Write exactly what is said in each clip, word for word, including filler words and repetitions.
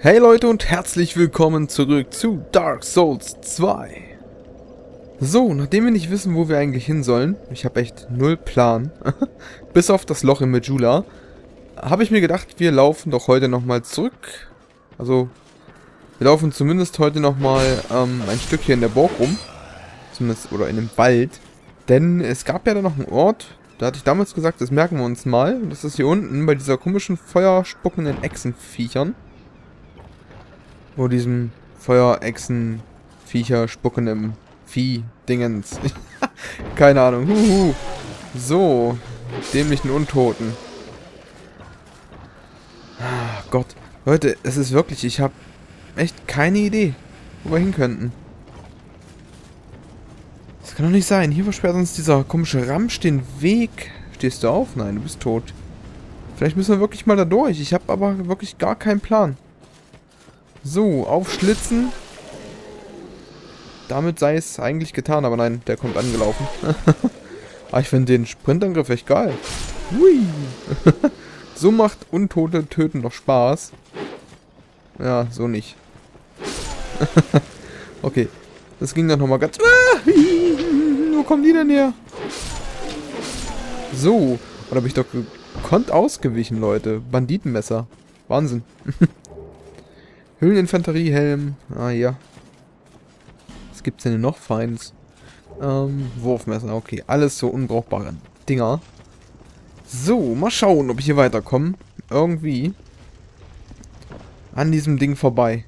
Hey Leute und herzlich willkommen zurück zu Dark Souls zwei. So, nachdem wir nicht wissen, wo wir eigentlich hin sollen, ich habe echt null Plan, bis auf das Loch in Majula, habe ich mir gedacht, wir laufen doch heute nochmal zurück. Also, wir laufen zumindest heute nochmal ähm, ein Stück hier in der Burg rum. Zumindest, oder in dem Wald. Denn es gab ja da noch einen Ort, da hatte ich damals gesagt, das merken wir uns mal. Und das ist hier unten bei dieser komischen feuerspuckenden Echsenviechern. Wo diesem Feuerechsen-Viecher spuckendem Vieh-Dingens. Keine Ahnung. Huhu. So. Dämlichen Untoten. Ah, Gott. Leute, es ist wirklich, ich habe echt keine Idee, wo wir hin könnten. Das kann doch nicht sein. Hier versperrt uns dieser komische Ramsch den Weg. Stehst du auf? Nein, du bist tot. Vielleicht müssen wir wirklich mal da durch. Ich habe aber wirklich gar keinen Plan. So, aufschlitzen. Damit sei es eigentlich getan, aber nein, der kommt angelaufen. Ah, ich finde den Sprintangriff echt geil. Hui. So macht Untote töten doch Spaß. Ja, so nicht. Okay, das ging dann nochmal ganz... Ah, wo kommen die denn her? So, oder habe ich doch gekonnt ausgewichen, Leute. Banditenmesser. Wahnsinn. Höhleninfanteriehelm. Ah, ja. Was gibt's denn noch Feins? Ähm, Wurfmesser. Okay, alles so unbrauchbare Dinger. So, mal schauen, ob ich hier weiterkomme. Irgendwie. An diesem Ding vorbei.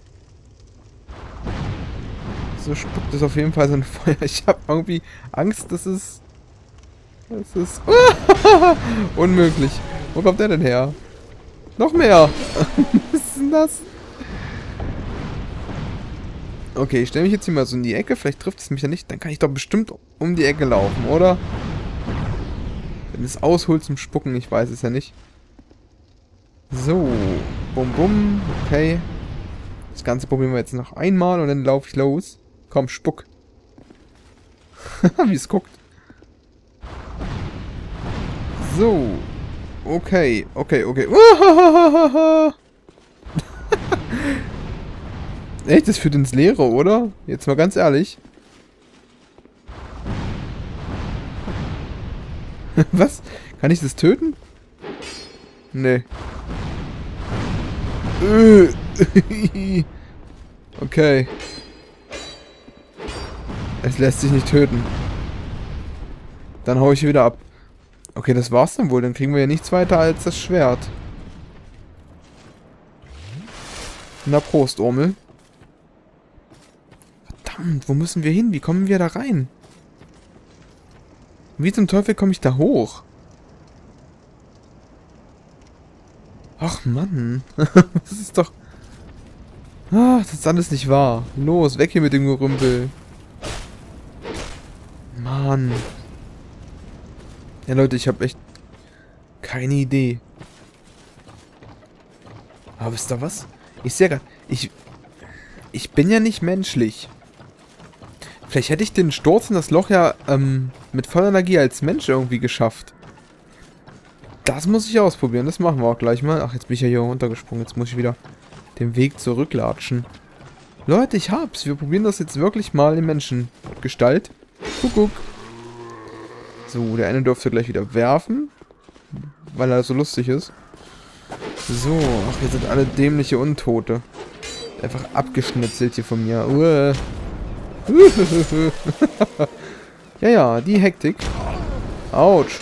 So spuckt es auf jeden Fall so ein Feuer. Ich habe irgendwie Angst, dass es... Das ist... Unmöglich. Wo kommt der denn her? Noch mehr. Was ist denn das? Okay, ich stelle mich jetzt hier mal so in die Ecke. Vielleicht trifft es mich ja nicht. Dann kann ich doch bestimmt um die Ecke laufen, oder? Wenn es ausholt zum Spucken, ich weiß es ja nicht. So. Bum, bum. Okay. Das Ganze probieren wir jetzt noch einmal und dann laufe ich los. Komm, spuck. Wie es guckt. So. Okay, okay, okay. Echt, das führt ins Leere, oder? Jetzt mal ganz ehrlich. Was? Kann ich das töten? Nee. Okay. Es lässt sich nicht töten. Dann hau ich hier wieder ab. Okay, das war's dann wohl. Dann kriegen wir ja nichts weiter als das Schwert. Na Prost, Urmel. Verdammt, wo müssen wir hin? Wie kommen wir da rein? Wie zum Teufel komme ich da hoch? Ach Mann. Das ist doch... Ah, das ist alles nicht wahr. Los, weg hier mit dem Gerümpel. Mann. Ja Leute, ich habe echt keine Idee. Aber ist da was? Ich sehe gerade... Ich... Ich bin ja nicht menschlich. Vielleicht hätte ich den Sturz in das Loch ja ähm, mit voller Energie als Mensch irgendwie geschafft. Das muss ich ausprobieren. Das machen wir auch gleich mal. Ach, jetzt bin ich ja hier runtergesprungen. Jetzt muss ich wieder den Weg zurücklatschen. Leute, ich hab's. Wir probieren das jetzt wirklich mal in Menschengestalt. Kuckuck. So, der eine dürfte gleich wieder werfen. Weil er so lustig ist. So, ach, hier sind alle dämliche Untote. Einfach abgeschnitzelt hier von mir. Uah. Ja, ja, die Hektik. Autsch.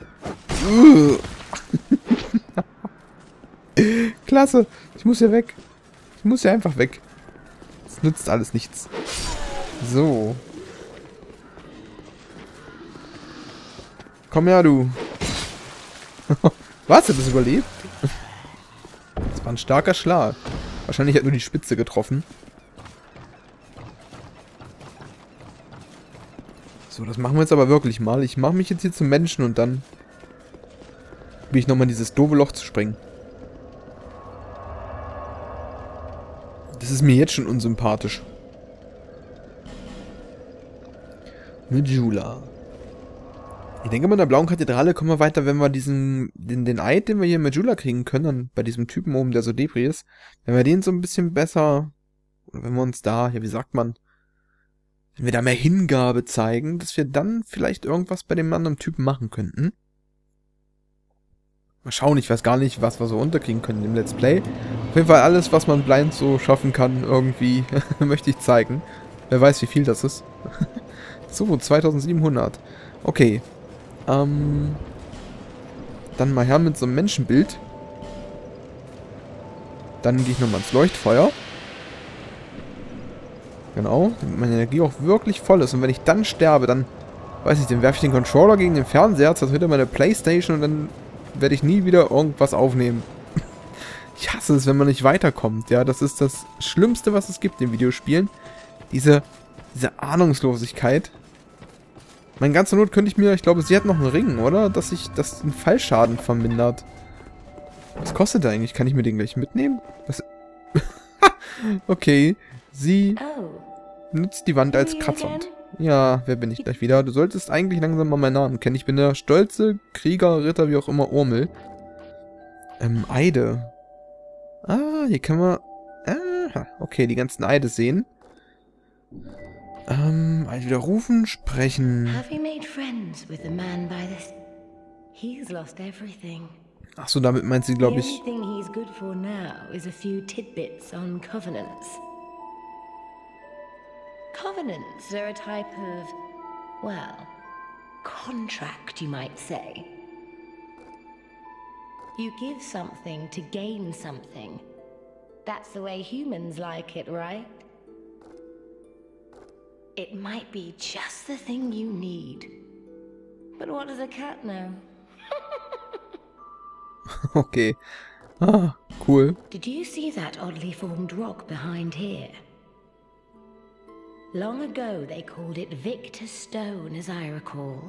Klasse. Ich muss hier weg. Ich muss hier einfach weg. Es nützt alles nichts. So. Komm her, du. Was? Hat das überlebt? Das war ein starker Schlag. Wahrscheinlich hat nur die Spitze getroffen. So, das machen wir jetzt aber wirklich mal. Ich mache mich jetzt hier zum Menschen und dann will ich nochmal in dieses doofe Loch zu springen. Das ist mir jetzt schon unsympathisch. Majula. Ich denke mal, in der blauen Kathedrale kommen wir weiter, wenn wir diesen, den, den Eid, den wir hier mit Jula kriegen können, dann bei diesem Typen oben, der so Debris ist, wenn wir den so ein bisschen besser, oder wenn wir uns da, ja, wie sagt man, wenn wir da mehr Hingabe zeigen, dass wir dann vielleicht irgendwas bei dem anderen Typen machen könnten. Mal schauen, ich weiß gar nicht, was wir so unterkriegen können im Let's Play. Auf jeden Fall alles, was man blind so schaffen kann, irgendwie, möchte ich zeigen. Wer weiß, wie viel das ist. So, zweitausendsiebenhundert. Okay. Ähm, dann mal her mit so einem Menschenbild. Dann gehe ich nochmal ins Leuchtfeuer. Genau, damit meine Energie auch wirklich voll ist. Und wenn ich dann sterbe, dann, weiß ich, dann werfe ich den Controller gegen den Fernseher, das wird meine Playstation und dann werde ich nie wieder irgendwas aufnehmen. Ich hasse es, wenn man nicht weiterkommt. Ja, das ist das Schlimmste, was es gibt in Videospielen. Diese, diese Ahnungslosigkeit. Mein ganzer Not könnte ich mir, ich glaube, sie hat noch einen Ring, oder? Dass sich das den Fallschaden vermindert. Was kostet der eigentlich? Kann ich mir den gleich mitnehmen? Was? Okay. Sie nutzt die Wand als Kratzwand. Ja, wer bin ich gleich wieder? Du solltest eigentlich langsam mal meinen Namen kennen. Ich bin der stolze Krieger, Ritter, wie auch immer, Urmel. Ähm, Eide. Ah, hier können wir... Aha, okay, die ganzen Eide sehen. Ähm, Eid widerrufen, sprechen. Achso, damit meint sie, glaube ich... Covenants are a type of, well, contract, you might say. You give something to gain something. That's the way humans like it, right? It might be just the thing you need. But what does a cat know? Okay. Ah, cool. Did you see that oddly formed rock behind here? Long ago, they called it Victor Stone, as I recall.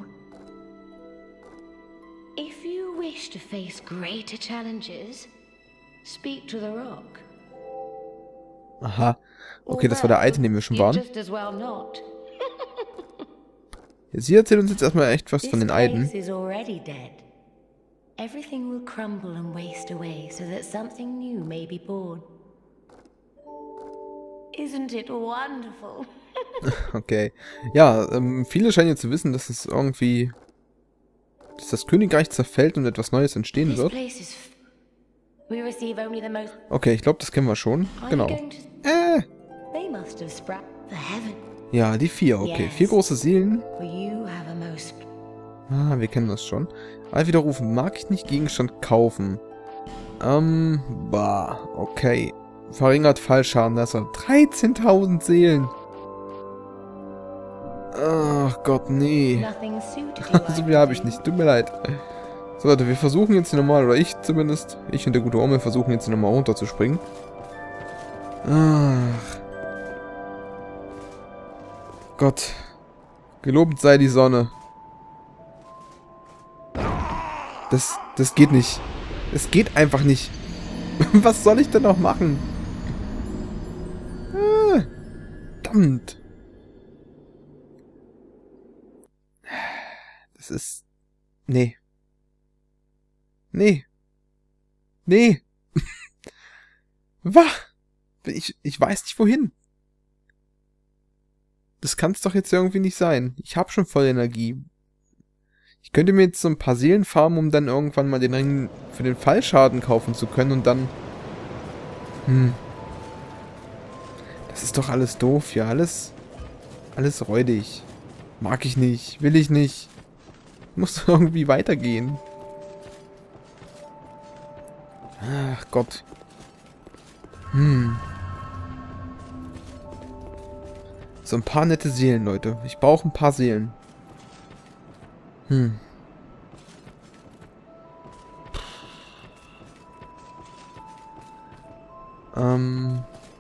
If you wish to face greater challenges, speak to the rock. Aha. Okay, das war der alte, in dem wir schon waren. Sie erzählt uns jetzt erstmal echt was von den Eiden. Everything will crumble and waste away so that something new may be born. Isn't it wonderful? Okay. Ja, ähm, viele scheinen ja zu wissen, dass es irgendwie... dass das Königreich zerfällt und etwas Neues entstehen wird. Okay, ich glaube, das kennen wir schon. Genau. Äh. Ja, die vier, okay. Vier große Seelen. Ah, wir kennen das schon. All widerrufen. Mag ich nicht Gegenstand kaufen. Ähm, bah, okay. Verringert Fallschaden, das hat dreizehntausend Seelen. Ach Gott, nee. So viel habe ich nicht, tut mir leid. So Leute, wir versuchen jetzt hier nochmal, oder ich zumindest, ich und der gute Ormel versuchen jetzt hier nochmal runterzuspringen. Ach. Gott. Gelobt sei die Sonne. Das, das geht nicht. Es geht einfach nicht. Was soll ich denn noch machen? Ah, verdammt. Das ist... Nee. Nee. Nee. Was? Ich, ich weiß nicht wohin. Das kann es doch jetzt irgendwie nicht sein. Ich habe schon voll Energie. Ich könnte mir jetzt so ein paar Seelen farmen, um dann irgendwann mal den Ring für den Fallschaden kaufen zu können und dann... Hm. Das ist doch alles doof, ja. Alles... Alles räudig. Mag ich nicht. Will ich nicht. Muss irgendwie weitergehen. Ach Gott. Hm. So ein paar nette Seelen, Leute. Ich brauche ein paar Seelen. Hm. Ähm.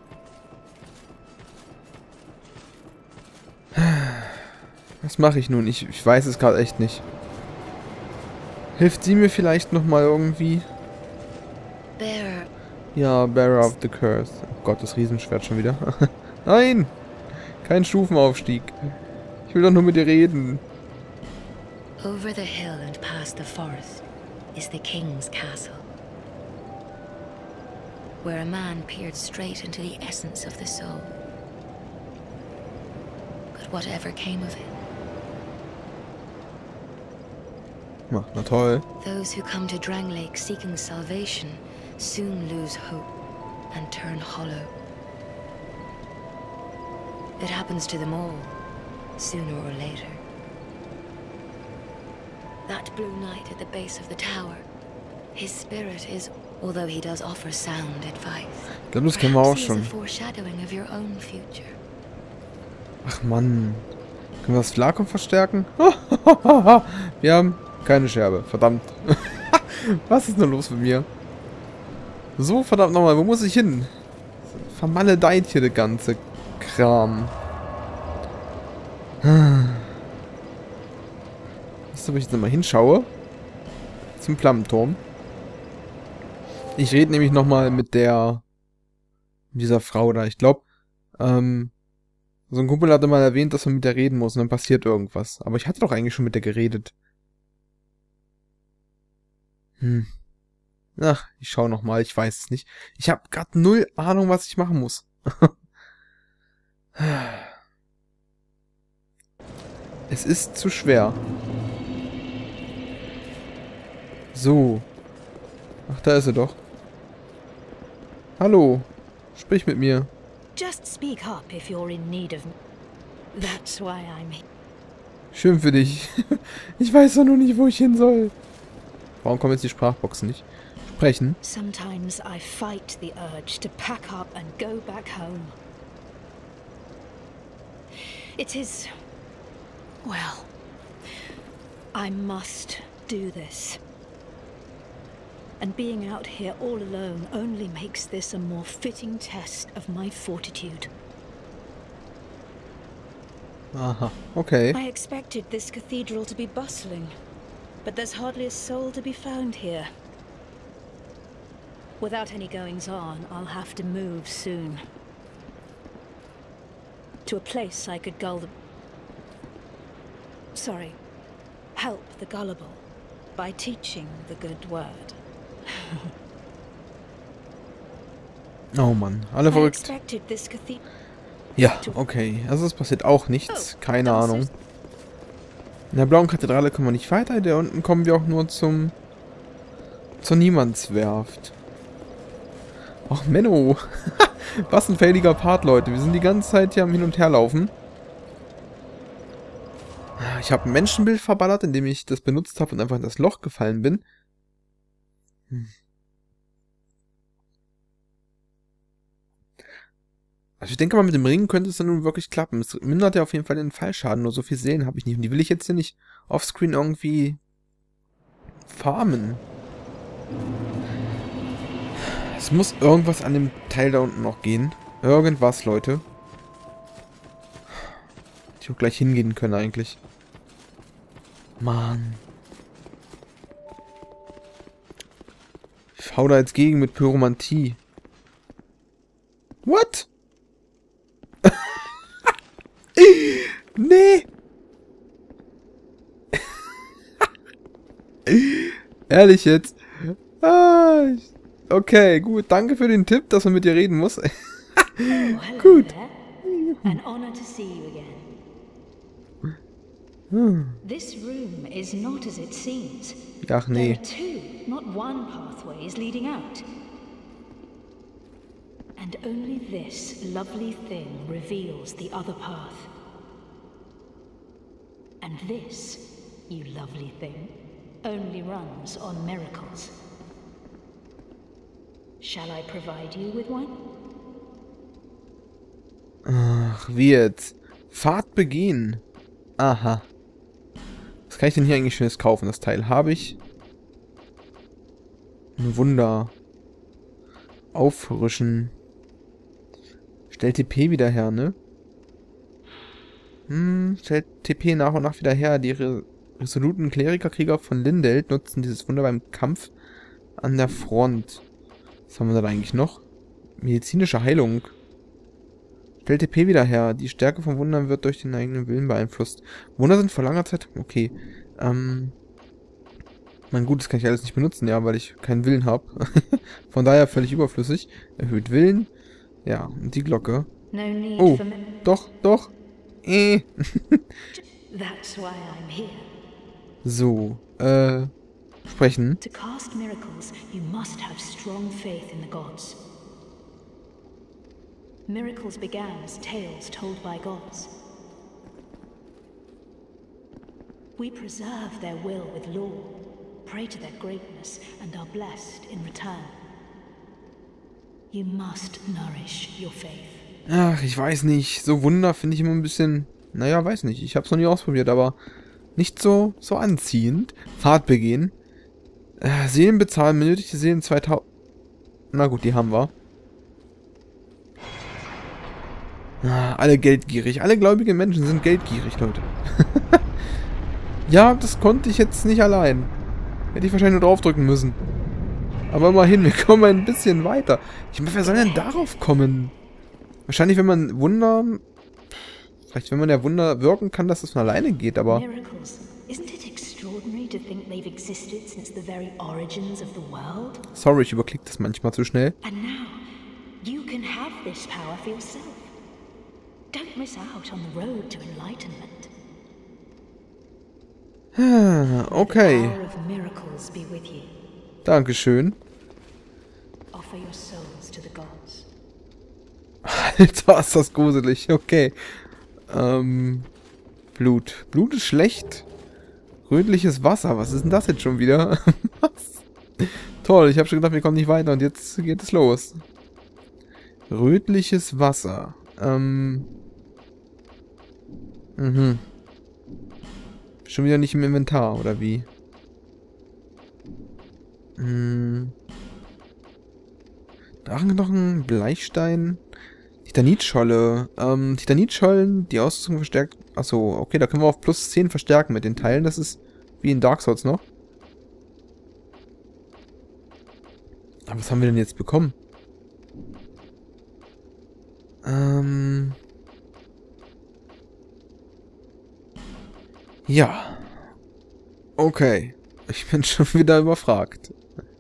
Was mache ich nun? Ich, ich weiß es gerade echt nicht. Hilft sie mir vielleicht nochmal irgendwie? Bearer. Ja, Bearer of the Curse. Oh Gott, das Riesenschwert schon wieder. Nein! Kein Stufenaufstieg. Ich will doch nur mit dir reden. Over the hill and past the forest is the king's castle, where a man peered straight into the essence of the soul. But whatever came of it? Na, na toll. Those who come to Drangleic seeking salvation soon lose hope and turn hollow. It happens to them all, sooner or later. That blue knight at the base of the tower, his spirit is, although he does offer sound advice. Ich glaube, das kennen wir auch Perhaps he is schon. a foreshadowing of your own future. Ach Mann. Können wir das Flakon verstärken? Wir haben keine Scherbe. Verdammt. Was ist nur los mit mir? So, verdammt nochmal. Wo muss ich hin? Vermaledeit hier der ganze Kram. Weißt du, wo ich jetzt nochmal hinschaue? Zum Flammenturm. Ich rede nämlich nochmal mit der... mit dieser Frau da. Ich glaube, ähm... so ein Kumpel hatte mal erwähnt, dass man mit der reden muss und dann passiert irgendwas. Aber ich hatte doch eigentlich schon mit der geredet. Hm. Ach, ich schau nochmal, ich weiß es nicht. Ich habe gerade null Ahnung, was ich machen muss. Es ist zu schwer. So. Ach, da ist sie doch. Hallo. Sprich mit mir. Just speak up if you're in need of me. That's why I'm here. Schön für dich. Ich weiß doch nur nicht, wo ich hin soll. Warum kommen jetzt die Sprachboxen nicht? Sprechen. Sometimes I fight the urge to pack up and go back home. It is... well... I must do this. And being out here all alone only makes this a more fitting test of my fortitude. Aha, okay. I expected this cathedral to be bustling, but there's hardly a soul to be found here. Without any goings-on, I'll have to move soon. To a place I could gull the... Sorry. Help the gullible by teaching the good word. Oh Mann, alle I verrückt. expected this cathedral... Ja, okay. Also es passiert auch nichts. Keine Ahnung. In der blauen Kathedrale kommen wir nicht weiter. Da unten kommen wir auch nur zum... zur Niemandswerft. Ach, Menno. Was ein failiger Part, Leute. Wir sind die ganze Zeit hier am Hin- und Herlaufen. Ich habe ein Menschenbild verballert, indem ich das benutzt habe und einfach in das Loch gefallen bin. Hm. Also ich denke mal, mit dem Ring könnte es dann nun wirklich klappen. Es mindert ja auf jeden Fall den Fallschaden, nur so viel Seelen habe ich nicht. Und die will ich jetzt hier nicht offscreen irgendwie farmen. Es muss irgendwas an dem Teil da unten noch gehen. Irgendwas, Leute. Ich auch gleich hingehen können eigentlich. Mann. Ich hau da jetzt gegen mit Pyromantie. What? Nee. Ehrlich jetzt. Ah, okay, gut. Danke für den Tipp, dass man mit dir reden muss. Oh, hello Gut. there. An honor to see you again. This room is not as it seems. Ach There nee. are two, not one pathways leading out. And only this lovely thing reveals the other path. And this, you lovely thing, only runs on miracles. Shall I provide you with one? Ach, wie jetzt? Fahrt begehen. Aha. Was kann ich denn hier eigentlich Schönes kaufen? Das Teil habe ich. Ein Wunder. Auffrischen. Stellt T P wieder her, ne? Hm, stellt T P nach und nach wieder her. Die re resoluten Klerikerkrieger von Lindeld nutzen dieses Wunder beim Kampf an der Front. Was haben wir da eigentlich noch? Medizinische Heilung. Stellt T P wieder her. Die Stärke von Wundern wird durch den eigenen Willen beeinflusst. Wunder sind vor langer Zeit... Okay. Ähm... Mein Gut, das kann ich alles nicht benutzen, ja, weil ich keinen Willen habe. Von daher völlig überflüssig. Erhöht Willen. Ja, und die Glocke. No need Oh, for me. doch, doch. Äh. That's why I'm here. So, äh, sprechen. To cast miracles, you must have strong faith in the gods. Miracles began as tales told by gods. We preserve their will with law, pray to their greatness, and are blessed in return. You must nourish your faith. Ach, ich weiß nicht. So Wunder finde ich immer ein bisschen... Naja, weiß nicht. Ich habe es noch nie ausprobiert, aber nicht so, so anziehend. Fahrt begehen. Äh, Seelen bezahlen, benötigte Seelen zweitausend... Na gut, die haben wir. Ah, alle geldgierig. Alle gläubigen Menschen sind geldgierig, Leute. Ja, das konnte ich jetzt nicht allein. Hätte ich wahrscheinlich nur draufdrücken müssen. Aber immerhin, wir kommen ein bisschen weiter. Ich meine, wer soll denn darauf kommen? Wahrscheinlich, wenn man Wunder... Vielleicht, wenn man ja Wunder wirken kann, dass das von alleine geht, aber... Miracles. Isn't it extraordinary to think they've existed since the very origins of the world? Sorry, ich überklicke das manchmal zu schnell. And now, you can have this power for yourself. Don't miss out on the road to enlightenment. Okay. The power of miracles be with you. Dankeschön. Offer your souls to the gods. Alter, ist das gruselig. Okay. Ähm... Blut. Blut ist schlecht. Rötliches Wasser. Was ist denn das jetzt schon wieder? Was? Toll, ich habe schon gedacht, wir kommen nicht weiter und jetzt geht es los. Rötliches Wasser. Ähm... Mhm. Schon wieder nicht im Inventar, oder wie? Hm. Drachenknochen, Bleichstein, Titanitscholle. Ähm, Titanitschollen, die Ausrüstung verstärkt. Achso, okay, da können wir auf plus zehn verstärken mit den Teilen. Das ist wie in Dark Souls noch. Aber was haben wir denn jetzt bekommen? Ähm... Ja. Okay. Ich bin schon wieder überfragt.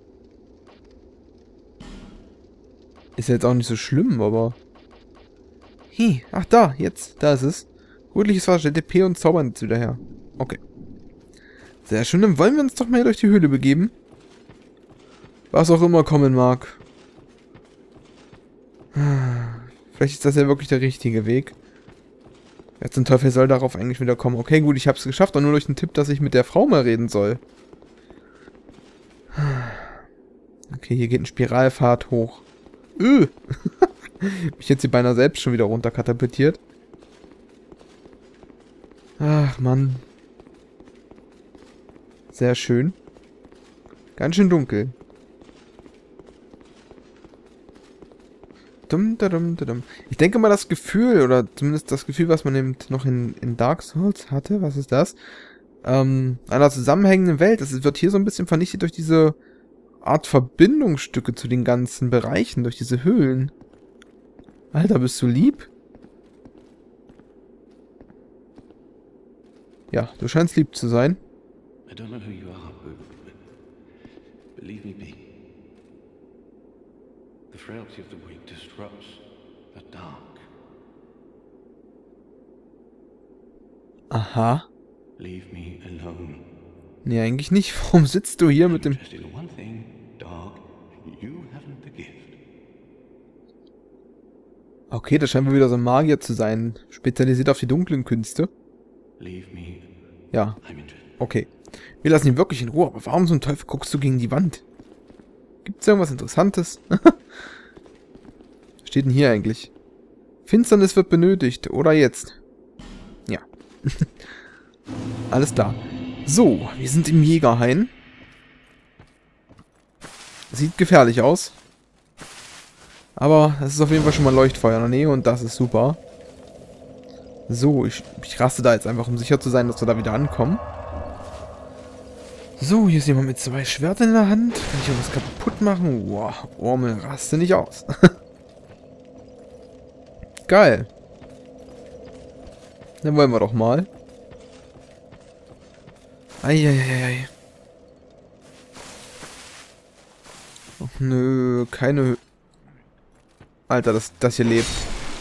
Ist ja jetzt auch nicht so schlimm, aber... Hi, ach da, jetzt, da ist es. Rötliches Wasser, stellt D P und zaubern jetzt wieder her. Okay. Sehr schön, dann wollen wir uns doch mal hier durch die Höhle begeben. Was auch immer kommen mag. Vielleicht ist das ja wirklich der richtige Weg. Wer zum Teufel soll darauf eigentlich wieder kommen? Okay, gut, ich habe es geschafft, und nur durch den Tipp, dass ich mit der Frau mal reden soll. Okay, hier geht ein Spiralpfad hoch. Öh! Mich jetzt hier beinahe selbst schon wieder runterkatapultiert. Ach, Mann. Sehr schön. Ganz schön dunkel. Dum, da, dum, da, dum. Ich denke mal, das Gefühl, oder zumindest das Gefühl, was man eben noch in, in Dark Souls hatte, was ist das? Ähm, einer zusammenhängenden Welt. Das wird hier so ein bisschen vernichtet durch diese Art Verbindungsstücke zu den ganzen Bereichen, durch diese Höhlen. Alter, bist du lieb? Ja, du scheinst lieb zu sein. I don't know who you are, but believe me, Pete. The frailty of the weak disrupts the dark. Aha. Leave me alone. Nee, eigentlich nicht. Warum sitzt du hier mit dem... Just in one thing, dog, you haven't the gift. Okay, das scheint wohl wieder so ein Magier zu sein. Spezialisiert auf die dunklen Künste. Leave me. Ja, I'm interested. okay. Wir lassen ihn wirklich in Ruhe, aber warum zum Teufel guckst du gegen die Wand? Gibt's irgendwas Interessantes? Was steht denn hier eigentlich? Finsternis wird benötigt. Oder jetzt? Ja. Alles klar. So, wir sind im Jägerhain. Sieht gefährlich aus. Aber es ist auf jeden Fall schon mal Leuchtfeuer in der Nähe und das ist super. So, ich, ich raste da jetzt einfach, um sicher zu sein, dass wir da wieder ankommen. So, hier ist jemand mit zwei Schwertern in der Hand. Kann ich irgendwas kaputt machen? Wow, Ormel, raste nicht aus. Geil. Dann wollen wir doch mal. Eieiei. Ach nö, keine... Alter, das, das hier lebt.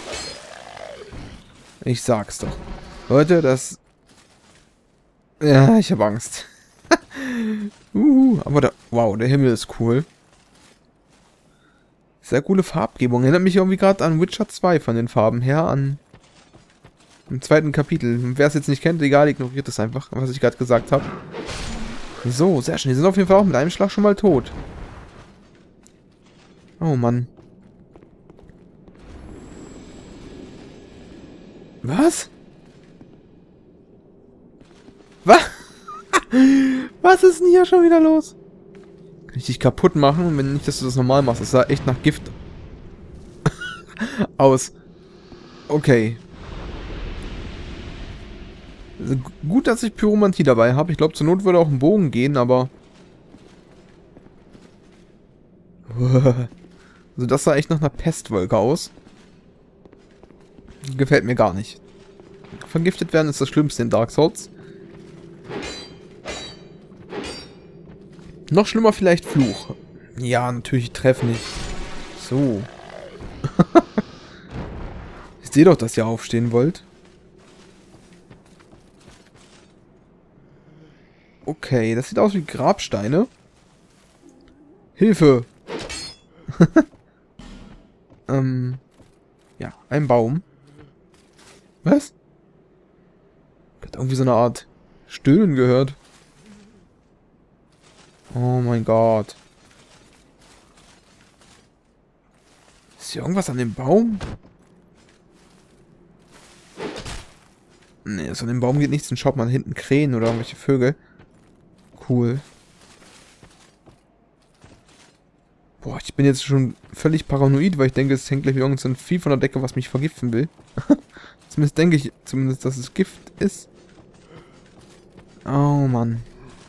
Ich sag's doch. Leute, das... Ja, ich habe Angst. uh, aber da... Wow, der Himmel ist cool. Sehr coole Farbgebung. Erinnert mich irgendwie gerade an Witcher zwei von den Farben her, an... Im zweiten Kapitel. Wer es jetzt nicht kennt, egal, ignoriert es einfach, was ich gerade gesagt habe. So, sehr schön. Die sind auf jeden Fall auch mit einem Schlag schon mal tot. Oh Mann. Was? Was? Was ist denn hier schon wieder los? Kann ich dich kaputt machen, wenn nicht, dass du das normal machst? Das sah echt nach Gift aus. Okay. Also gut, dass ich Pyromantie dabei habe. Ich glaube, zur Not würde auch ein Bogen gehen, aber... Also das sah echt nach einer Pestwolke aus. Gefällt mir gar nicht. Vergiftet werden ist das Schlimmste in Dark Souls. Noch schlimmer vielleicht Fluch. Ja, natürlich, ich treffe nicht. So. Ich sehe doch, dass ihr aufstehen wollt. Okay, das sieht aus wie Grabsteine. Hilfe! ähm. Ja, ein Baum. Was? Ich hab irgendwie so eine Art Stöhnen gehört. Oh mein Gott. Ist hier irgendwas an dem Baum? Nee, so an dem Baum geht nichts. Dann schaut man hinten Krähen oder irgendwelche Vögel. Cool. Boah, ich bin jetzt schon völlig paranoid, weil ich denke, es hängt gleich irgend so ein Vieh von der Decke, was mich vergiften will. Zumindest denke ich, zumindest, dass es Gift ist. Oh, Mann.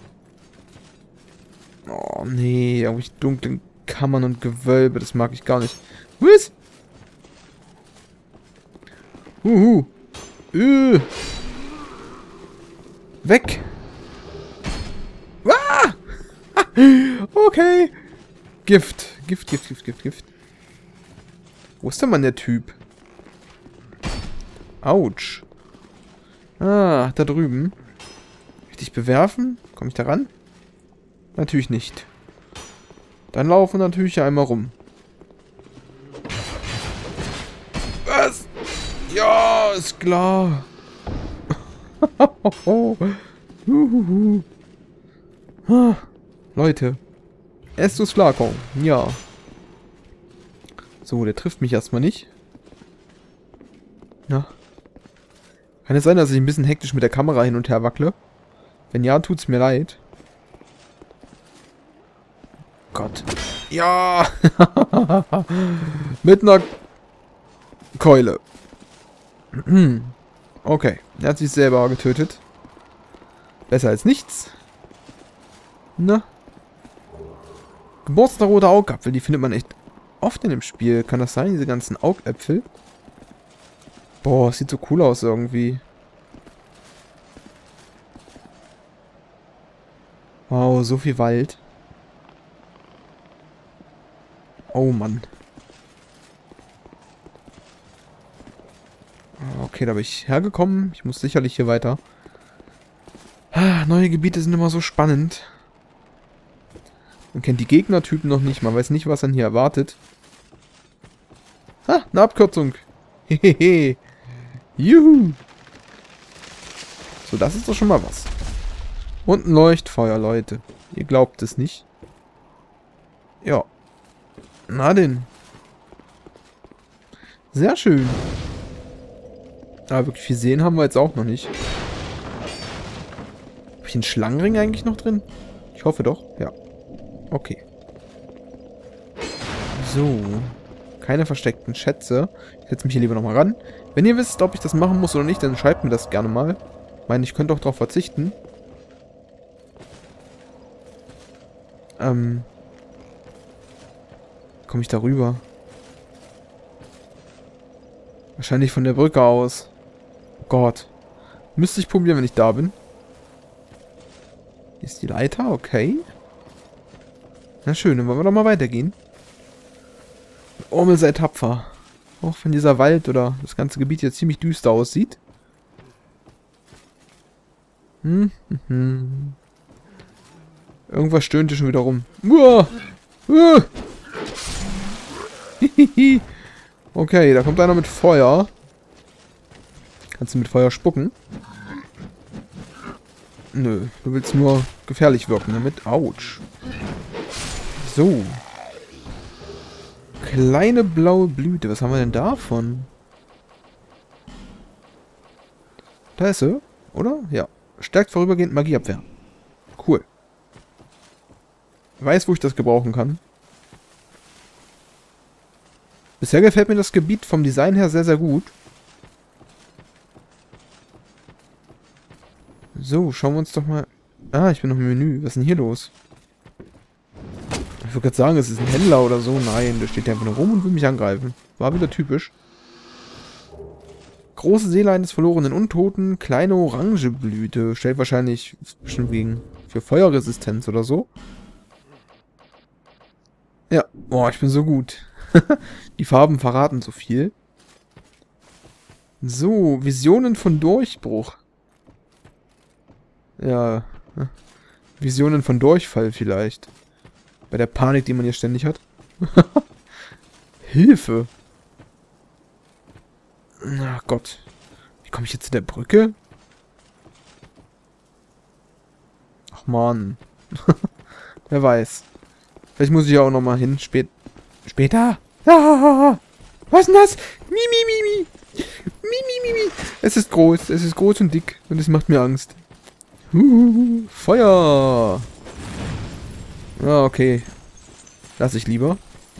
Oh, nee, irgendwelche dunklen Kammern und Gewölbe, das mag ich gar nicht. Was? Huhu. Äh. Weg. Ah! Okay. Gift. Gift, Gift, Gift, Gift, Gift. Wo ist denn mal der Typ? Autsch. Ah, da drüben. Kann ich dich bewerfen? Komme ich da ran? Natürlich nicht. Dann laufen wir natürlich hier einmal rum. Was? Ja, ist klar. ah, Leute. Estus Flakon. Ja. So, der trifft mich erstmal nicht. Ja. Kann es sein, dass ich ein bisschen hektisch mit der Kamera hin und her wackle? Wenn ja, tut's mir leid. Gott. Ja! Mit einer Keule. Okay. Er hat sich selber getötet. Besser als nichts. Na? Geborstener roter Augapfel. Die findet man echt oft in dem Spiel. Kann das sein? Diese ganzen Augäpfel? Boah, sieht so cool aus irgendwie. Wow, so viel Wald. Oh Mann. Okay, da bin ich hergekommen. Ich muss sicherlich hier weiter. Ah, neue Gebiete sind immer so spannend. Man kennt die Gegnertypen noch nicht. Man weiß nicht, was dann hier erwartet. Ah, eine Abkürzung. Hehehe. Juhu. So, das ist doch schon mal was. Und ein Leuchtfeuer, Leute. Ihr glaubt es nicht. Ja. Na denn. Sehr schön. Aber wirklich viel sehen haben wir jetzt auch noch nicht. Habe ich einen Schlangenring eigentlich noch drin? Ich hoffe doch. Ja. Okay. So. Keine versteckten Schätze. Ich setze mich hier lieber nochmal ran. Wenn ihr wisst, ob ich das machen muss oder nicht, dann schreibt mir das gerne mal. Ich meine, ich könnte auch darauf verzichten. Ähm. Komme ich da rüber? Wahrscheinlich von der Brücke aus. Oh Gott. Müsste ich probieren, wenn ich da bin. Hier ist die Leiter, okay. Na schön, dann wollen wir doch mal weitergehen. Ormel sei tapfer. Auch wenn dieser Wald oder das ganze Gebiet hier ziemlich düster aussieht. Hm, hm, hm. Irgendwas stöhnte schon wieder rum. Uah! Uah! Okay, da kommt einer mit Feuer. Kannst du mit Feuer spucken? Nö, du willst nur gefährlich wirken damit. Autsch. So. Kleine blaue Blüte. Was haben wir denn davon? Da ist sie, oder? Ja. Stärkt vorübergehend Magieabwehr. Cool. Weiß, wo ich das gebrauchen kann. Bisher gefällt mir das Gebiet vom Design her sehr, sehr gut. So, schauen wir uns doch mal... Ah, ich bin noch im Menü. Was ist denn hier los? Ich würde gerade sagen, es ist ein Händler oder so. Nein, der steht einfach nur rum und will mich angreifen. War wieder typisch. Große Seele eines verlorenen Untoten. Kleine orange Blüte. Stellt wahrscheinlich bestimmt wegen für Feuerresistenz oder so. Ja, boah, ich bin so gut. Die Farben verraten so viel. So, Visionen von Durchbruch. Ja, Visionen von Durchfall vielleicht. Bei der Panik, die man hier ständig hat. Hilfe. Ach Gott. Wie komme ich jetzt zu der Brücke? Ach man. Wer weiß. Vielleicht muss ich ja auch nochmal hin. Spät später. Ah, was ist denn das? Mi, mi, mi, mi. Mi, mi, mi, mi. Es ist groß. Es ist groß und dick. Und es macht mir Angst. Uh, Feuer. Ah, okay. Lass ich lieber.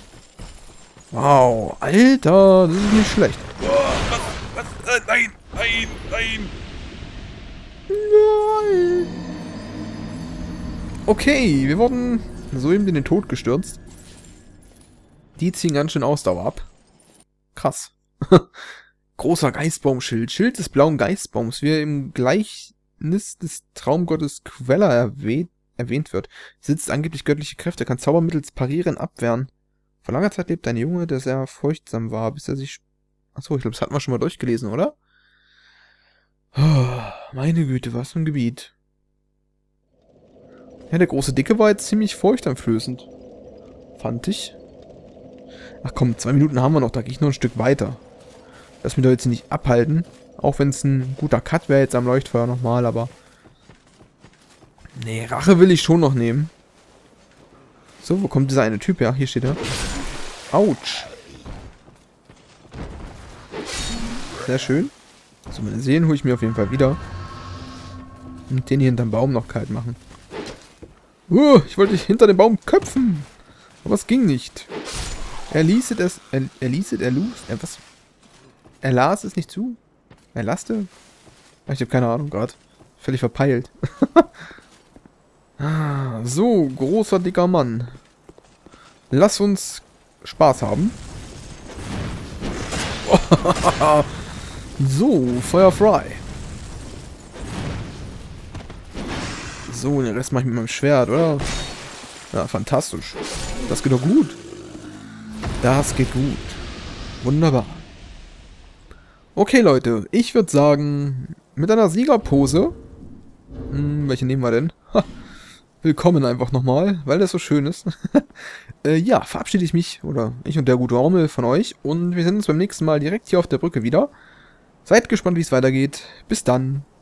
Wow. Alter, das ist nicht schlecht. Oh, was, was, äh, nein, nein, nein. Nein. Okay, wir wurden soeben in den Tod gestürzt. Die ziehen ganz schön Ausdauer ab. Krass. Großer Geistbaumschild. Schild des blauen Geistbaums, wie er im Gleichnis des Traumgottes Queller erwähnt, erwähnt wird. Besitzt angeblich göttliche Kräfte, kann Zauber mittels Parieren abwehren. Vor langer Zeit lebt ein Junge, der sehr furchtsam war, bis er sich... Achso, ich glaube, das hatten wir schon mal durchgelesen, oder? Oh, meine Güte, was für ein Gebiet. Ja, der große Dicke war jetzt ziemlich furchteinflößend. Fand ich. Ach komm, zwei Minuten haben wir noch, da gehe ich noch ein Stück weiter. Lass mich doch jetzt nicht abhalten. Auch wenn es ein guter Cut wäre jetzt am Leuchtfeuer nochmal, aber... Nee, Rache will ich schon noch nehmen. So, wo kommt dieser eine Typ her? Hier steht er. Autsch. Sehr schön. So, meine Seelen hole ich mir auf jeden Fall wieder. Und den hier hinterm Baum noch kalt machen. Uh, ich wollte dich hinter dem Baum köpfen. Aber es ging nicht. Er ließ es, er, er ließ es, er lus, er was? Er las es nicht zu? Er lasste? Ich habe keine Ahnung gerade. Völlig verpeilt. Ah, so, großer, dicker Mann. Lass uns Spaß haben. So, Feuer frei. So, den Rest mache ich mit meinem Schwert, oder? Ja, fantastisch. Das geht doch gut. Das geht gut. Wunderbar. Okay, Leute. Ich würde sagen, mit einer Siegerpose. Hm, welche nehmen wir denn? Ha, willkommen einfach nochmal, weil das so schön ist. äh, ja, verabschiede ich mich, oder ich und der gute Ormel von euch. Und wir sehen uns beim nächsten Mal direkt hier auf der Brücke wieder. Seid gespannt, wie es weitergeht. Bis dann.